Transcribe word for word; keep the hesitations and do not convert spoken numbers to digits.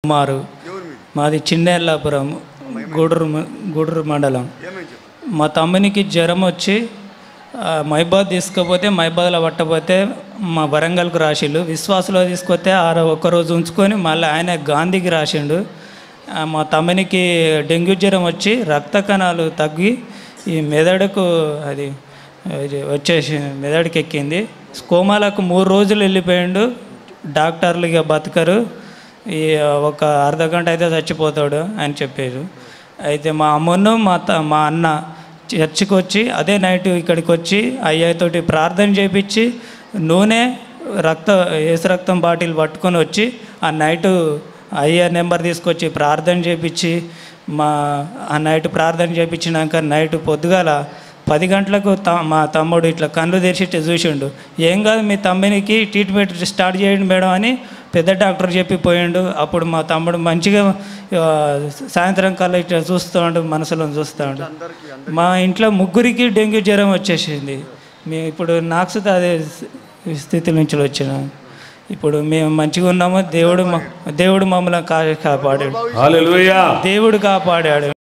మారు మాది చిన్నేళ్ళాపురం గూడూరు గూడూరు మండలం. మా తమ్మునికి జ్వరం వచ్చి మైబాద్ తీసుకపోతే మైబాద్లో పట్టపోతే మా వరంగల్కు రాసిండు. విశ్వాసలో తీసుకొస్తే ఆరో ఒక్కరోజు ఉంచుకొని మళ్ళీ ఆయన గాంధీకి రాసిండు. మా తమ్మునికి డెంగ్యూ జ్వరం వచ్చి రక్త కణాలు తగ్గి ఈ మెదడుకు అది వచ్చేసి మెదడుకి ఎక్కింది. కోమాలకు మూడు రోజులు వెళ్ళిపోయిండు. డాక్టర్లు ఇక బతకరు, ఈ ఒక అర్ధ గంట అయితే చచ్చిపోతాడు అని చెప్పారు. అయితే మా అమ్మను మా త మా అన్న చర్చికి వచ్చి అదే నైట్ ఇక్కడికి వచ్చి అయ్యతోటి ప్రార్థన చేయించి నూనె రక్త ఏసు రక్తం బాటిల్ పట్టుకొని వచ్చి ఆ నైటు అయ్య నెంబర్ తీసుకొచ్చి ప్రార్థన చేయించి మా ఆ నైట్ ప్రార్థన చేయించినాక నైట్ పొద్దుగాల పది గంటలకు త మా తమ్ముడు ఇట్లా కళ్ళు తెరిచి చూసిండు. ఏం కాదు మీ తమ్మునికి ట్రీట్మెంట్ స్టార్ట్ చేయండి మేడం అని పెద్ద డాక్టర్ చెప్పిపోయిండు. అప్పుడు మా తమ్ముడు మంచిగా సాయంత్రం కల్లా ఇట్లా చూస్తూ మనసులో చూస్తాడు. మా ఇంట్లో ముగ్గురికి డెంగ్యూ జ్వరం వచ్చేసింది. మేము ఇప్పుడు నాకు అదే స్థితి నుంచి వచ్చిన ఇప్పుడు మేము మంచిగా ఉన్నాము. దేవుడు దేవుడు మమ్మల్ని కాపాడాడు. హల్లెలూయా. దేవుడు కాపాడాడు.